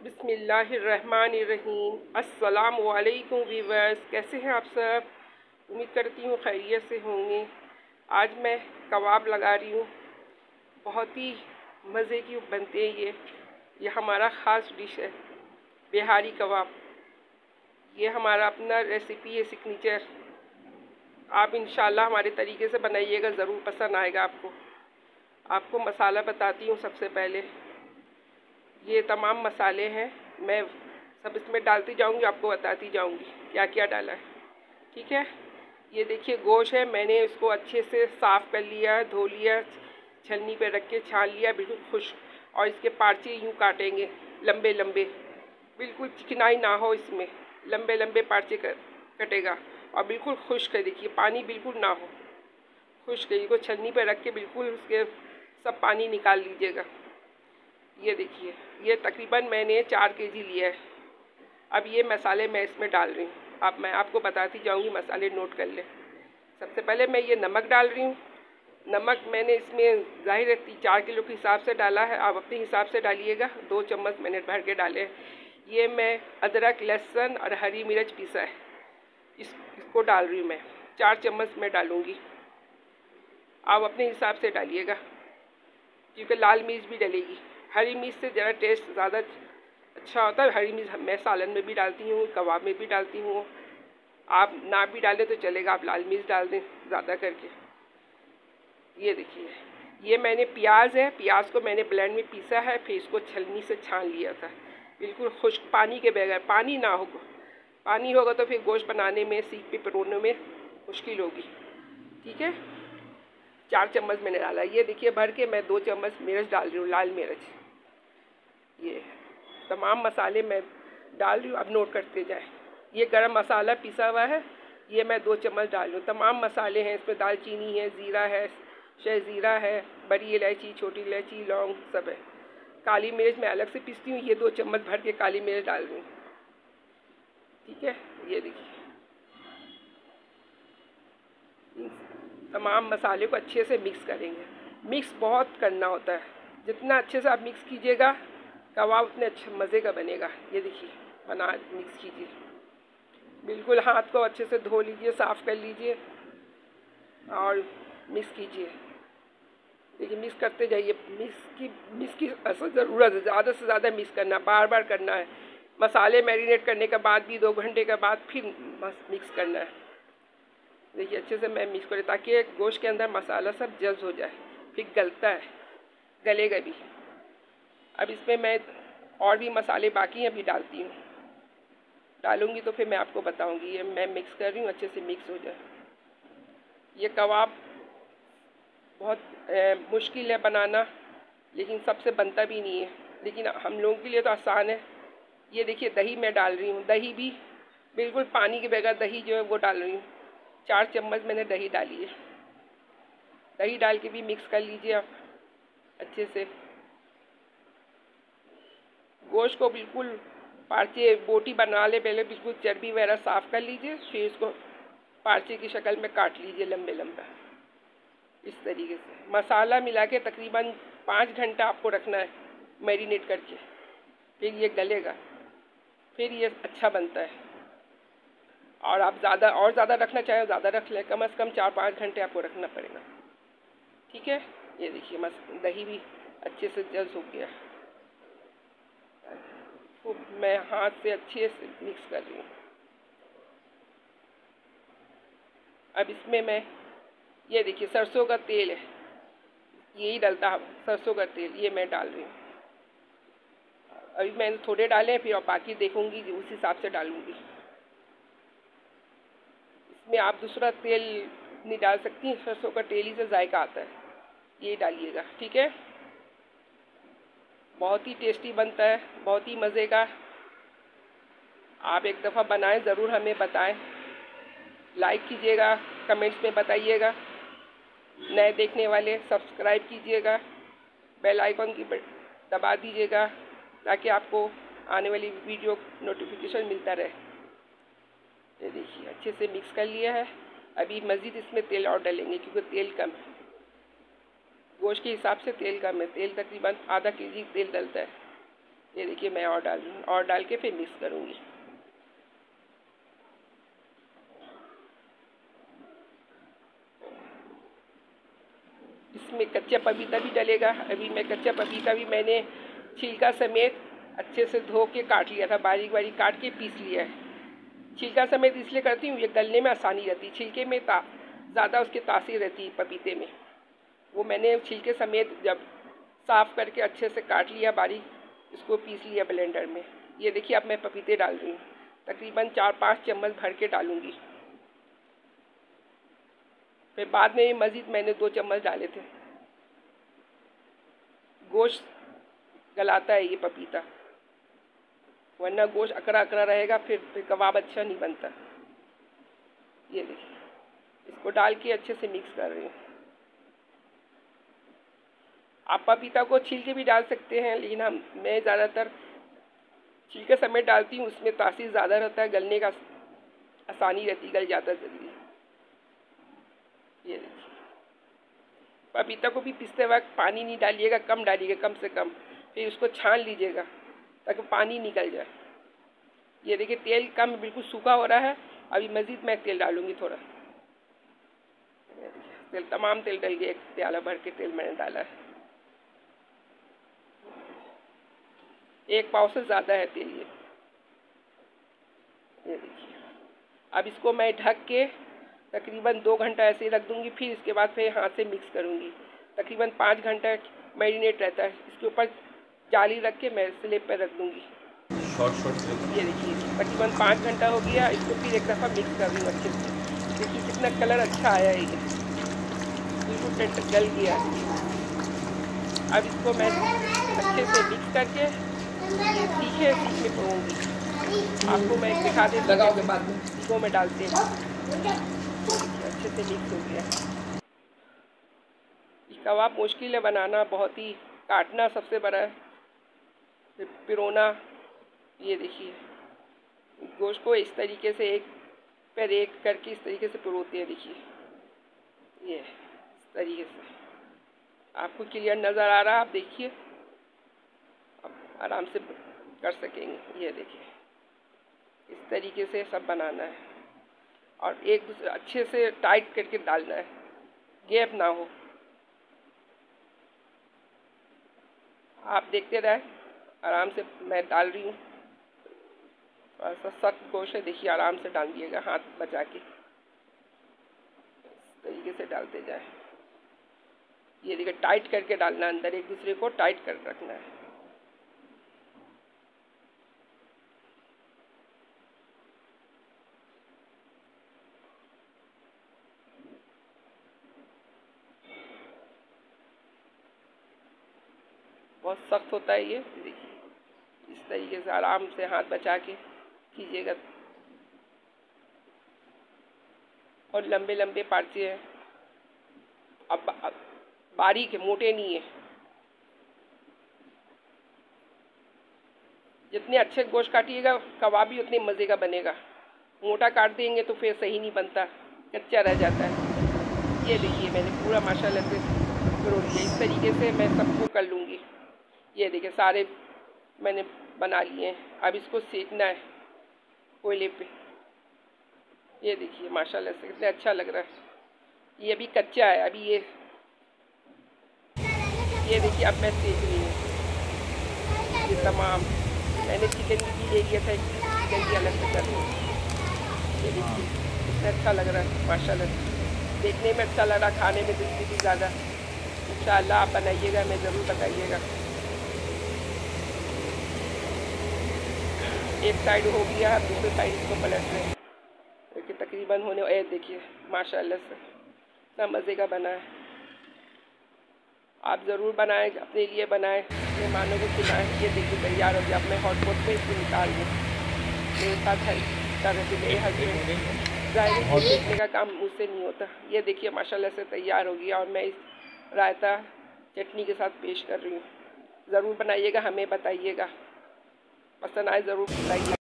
बिस्मिल्लाहिर्रहमानिर्रहीम। अस्सलाम वालेकुम वीवर्स, कैसे हैं आप सब? उम्मीद करती हूँ खैरियत से होंगे। आज मैं कबाब लगा रही हूँ, बहुत ही मज़े की बनते हैं ये हमारा ख़ास डिश है बिहारी कबाब। ये हमारा अपना रेसिपी है, सिग्नेचर। आप इंशाल्लाह हमारे तरीके से बनाइएगा, ज़रूर पसंद आएगा आपको मसाला बताती हूँ। सबसे पहले ये तमाम मसाले हैं, मैं सब इसमें डालती जाऊंगी, आपको बताती जाऊंगी क्या क्या डाला है। ठीक है, ये देखिए गोश्त है, मैंने इसको अच्छे से साफ़ कर लिया, धो लिया, छलनी पे रख के छान लिया, बिल्कुल खुश्क। और इसके पार्चे यूँ काटेंगे लंबे लंबे, बिल्कुल चिकनाई ना हो इसमें, लंबे लंबे पार्चे कटेगा। और बिल्कुल खुश्क है, देखिए पानी बिल्कुल ना हो, खुश्क है। इसको छलनी पे रख के बिल्कुल उसके सब पानी निकाल लीजिएगा। ये देखिए, ये तकरीबन मैंने 4 केजी लिया है। अब ये मसाले मैं इसमें डाल रही हूँ, अब मैं आपको बताती जाऊँगी, मसाले नोट कर लें। सबसे पहले मैं ये नमक डाल रही हूँ। नमक मैंने इसमें ज़ाहिर है 4 किलो के हिसाब से डाला है, आप अपने हिसाब से डालिएगा। 2 चम्मच मैंने भर के डाले हैं। ये मैं अदरक, लहसुन और हरी मिर्च पीसा है, इसको डाल रही हूँ मैं। 4 चम्मच मैं डालूँगी, आप अपने हिसाब से डालिएगा, क्योंकि लाल मिर्च भी डलेगी। हरी मिर्च से ज़रा टेस्ट ज़्यादा अच्छा होता है। हरी मिर्च मैं सालन में भी डालती हूँ, कबाब में भी डालती हूँ। आप ना भी डालें तो चलेगा, आप लाल मिर्च डाल दें ज़्यादा करके। ये देखिए, ये मैंने प्याज है, प्याज को मैंने ब्लेंड में पीसा है, फिर इसको छलनी से छान लिया था, बिल्कुल खुश्क, पानी के बगैर। पानी ना होगा, पानी होगा तो फिर गोश्त बनाने में, सीख पे परोने में मुश्किल होगी। ठीक है, 4 चम्मच मैंने डाला। ये देखिए भर के मैं 2 चम्मच मिर्च डाल रही हूँ, लाल मिर्च। ये तमाम मसाले मैं डाल रही हूँ, अब नोट करते जाए। ये गरम मसाला पिसा हुआ है, ये मैं 2 चम्मच डाल रही हूँ। तमाम मसाले हैं इसमें, दालचीनी है, ज़ीरा है, शहज़ीरा है, बड़ी इलायची, छोटी इलायची, लौंग सब है। काली मिर्च मैं अलग से पीसती हूँ, ये 2 चम्मच भर के काली मिर्च डाल रही हूँ। ठीक है, ये देखिए तमाम मसाले को अच्छे से मिक्स करेंगे। मिक्स बहुत करना होता है, जितना अच्छे से आप मिक्स कीजिएगा कबाब उतने अच्छे मज़े का बनेगा। ये देखिए मिक्स कीजिए, बिल्कुल हाथ को अच्छे से धो लीजिए, साफ़ कर लीजिए और मिक्स कीजिए। देखिए मिक्स करते जाइए, मिक्स की असल ज़रूरत है, ज़्यादा से ज़्यादा मिक्स करना, बार बार करना है। मसाले मैरिनेट करने के बाद भी 2 घंटे के बाद फिर मिक्स करना है। देखिए अच्छे से मैं मिक्स करूँ ताकि गोश्त के अंदर मसाला सब जज़्ब हो जाए, फिर गलता है, गलेगा भी। अब इसमें मैं और भी मसाले बाकी हैं, अभी डालती हूँ, डालूँगी तो फिर मैं आपको बताऊँगी। ये मैं मिक्स कर रही हूँ, अच्छे से मिक्स हो जाए। ये कबाब बहुत मुश्किल है बनाना, लेकिन सबसे बनता भी नहीं है, लेकिन हम लोगों के लिए तो आसान है। ये देखिए दही मैं डाल रही हूँ, दही भी बिल्कुल पानी के बगैर दही जो है वो डाल रही हूँ। 4 चम्मच मैंने दही डाली है। दही डाल के भी मिक्स कर लीजिए आप अच्छे से। गोश्त को बिल्कुल पार्चे बोटी बना ले, पहले बिल्कुल चर्बी वगैरह साफ़ कर लीजिए, फिर इसको पार्चे की शक्ल में काट लीजिए लंबे लंबा, इस तरीके से। मसाला मिला के तकरीबन 5 घंटा आपको रखना है मैरिनेट करके, फिर ये गलेगा, फिर ये अच्छा बनता है। और आप ज़्यादा रखना चाहें ज़्यादा रख लें, कम से कम 4-5 घंटे आपको रखना पड़ेगा। ठीक है, ये देखिए दही भी अच्छे से जज़्ब हो गया, तो मैं हाथ से अच्छे से मिक्स कर रही हूँ। अब इसमें मैं ये देखिए सरसों का तेल है, यही डलता है सरसों का तेल, ये मैं डाल रही हूँ। अभी मैंने थोड़े डाले हैं, फिर और बाकी देखूँगी, उस हिसाब से डालूँगी। इसमें आप दूसरा तेल नहीं डाल सकती, सरसों का तेल ही से जायका आता है, ये डालिएगा। ठीक है, बहुत ही टेस्टी बनता है, बहुत ही मज़े का। आप एक दफ़ा बनाएं, ज़रूर हमें बताएं, लाइक कीजिएगा, कमेंट्स में बताइएगा। नए देखने वाले सब्सक्राइब कीजिएगा, बेल आइकन की दबा दीजिएगा ताकि आपको आने वाली वीडियो नोटिफिकेशन मिलता रहे। ये देखिए अच्छे से मिक्स कर लिया है। अभी मज़ीद इसमें तेल और डालेंगे, क्योंकि तेल कम है, गोश्त के हिसाब से तेल कम है। तेल तकरीबन आधा केजी तेल डलता है। ये देखिए मैं और डाल दूँ और डाल के फिर मिक्स करूँगी। इसमें कच्चा पपीता भी डलेगा। अभी मैं कच्चा पपीता भी मैंने छिलका समेत अच्छे से धो के काट लिया था, बारीक बारीक काट के पीस लिया है। छिलका समेत इसलिए करती हूँ, ये गलने में आसानी रहती है। छिलके में ज़्यादा उसकी तासीर रहती है पपीते में। वो मैंने छिलके समेत जब साफ़ करके अच्छे से काट लिया बारीक, इसको पीस लिया ब्लेंडर में। ये देखिए अब मैं पपीते डाल रही हूँ, तकरीबन 4-5 चम्मच भर के डालूँगी। फिर बाद में मज़ीद मैंने 2 चम्मच डाले थे। गोश्त गलाता है ये पपीता, वरना गोश्त अकड़ा अकड़ा रहेगा, फिर कबाब अच्छा नहीं बनता। ये देखिए इसको डाल के अच्छे से मिक्स कर रही हूँ। आप पपीता को छील के भी डाल सकते हैं, लेकिन मैं ज़्यादातर छिलके समेत डालती हूँ, उसमें तासीर ज़्यादा रहता है, गलने का आसानी रहती, गल जाता है जल्दी। ये देखिए पपीता को भी पीसते वक्त पानी नहीं डालिएगा, कम डालिएगा, कम से कम। फिर उसको छान लीजिएगा ताकि पानी निकल जाए। ये देखिए तेल कम, बिल्कुल सूखा हो रहा है। अभी मज़ीद मैं तेल डालूँगी थोड़ा। तेल तमाम तेल डल गया, 1 प्याला भर के तेल मैंने डाला है। 1 पाव से ज़्यादा है तेल ये देखिए। अब इसको मैं ढक के तकरीबन 2 घंटा ऐसे ही रख दूँगी। फिर इसके बाद फिर हाथ से मिक्स करूँगी। तकरीबन 5 घंटा मैरिनेट रहता है। इसके ऊपर जाली रख के मैं स्लेब पर रख दूँगी। ये देखिए तकरीबन 5 घंटा हो गया। इसको फिर एक दफ़ा मिक्स कर दूँ अच्छे से। देखिए कितना कलर अच्छा आया है, ये बिल्कुल गल गया। अब इसको मैं अच्छे से मिक्स करके ये तीखे में पकाऊँगी। आपको मैं दिखा देती हूँ लगाओ के बाद में इसको मैं डालते हैं। अच्छे से मिक्स हो गया। ये कबाब मुश्किल है बनाना, बहुत ही काटना सबसे बड़ा है, फिर पिरोना। ये देखिए गोश्त को इस तरीके से एक पर एक करके इस तरीके से पिरोते हैं। देखिए ये इस तरीके से आपको क्लियर नज़र आ रहा है। आप देखिए अब आराम से कर सकेंगे। ये देखिए इस तरीके से सब बनाना है और एक दूसरे अच्छे से टाइट करके डालना है, गैप ना हो। आप देखते रहे, आराम से मैं डाल रही हूँ। थोड़ा सा सख्त गोश्त है, देखिए आराम से डाल दिएगा, हाथ बचा के इस तरीके से डालते जाए। ये देखिए टाइट करके डालना, अंदर एक दूसरे को टाइट कर रखना है। बहुत सख्त होता है ये, देखिए इस तरीके से आराम से हाथ बचा के कीजिएगा। और लंबे लंबे पार्चे हैं, अब बारीक है, मोटे नहीं है। जितने अच्छे गोश्त काटिएगा कबाब भी उतने मज़े का बनेगा। मोटा काट देंगे तो फिर सही नहीं बनता, कच्चा रह जाता है। ये देखिए मैंने पूरा माशाल्लाह से पिरो लिया। इस तरीके से मैं सबको कर लूँगी। ये देखिए सारे मैंने बना लिए हैं। अब इसको सेकना है कोयले पे। ये देखिए माशाल्लाह से कितना अच्छा लग रहा है। ये अभी कच्चा है, अभी ये देखिए अब मैं सेक रही हूँ। ये तमाम मैंने चिकन भी ले लिया था, चिकन भी अलग से कर लूँ। ये देखिए कितना अच्छा लग रहा है माशाल्लाह से। देखने में अच्छा लग रहा, खाने में दिलचस्पी भी ज़्यादा। इंशाअल्लाह आप बनाइएगा, मैं ज़रूर बताइएगा। एक साइड हो गया, दूसरी साइड इसको पलट रहे हैं। देखिए तकरीबन होने देखिए माशाल्लाह से इतना मज़े का बना है। आप ज़रूर बनाएं, अपने लिए बनाएं, मेहमानों को खिलाएं। ये देखिए तैयार हो गया। अब मैं हॉटपॉट पे इसको निकाल दूँ। मेरे साथ तरह से मेरे हस्बैंड ज़ाहिर देखने का काम मुझसे नहीं होता। ये देखिए माशाल्लाह से तैयार हो गया और मैं इस रायता चटनी के साथ पेश कर रही हूँ। ज़रूर बनाइएगा, हमें बताइएगा, पसंद आए ज़रूर बताइए।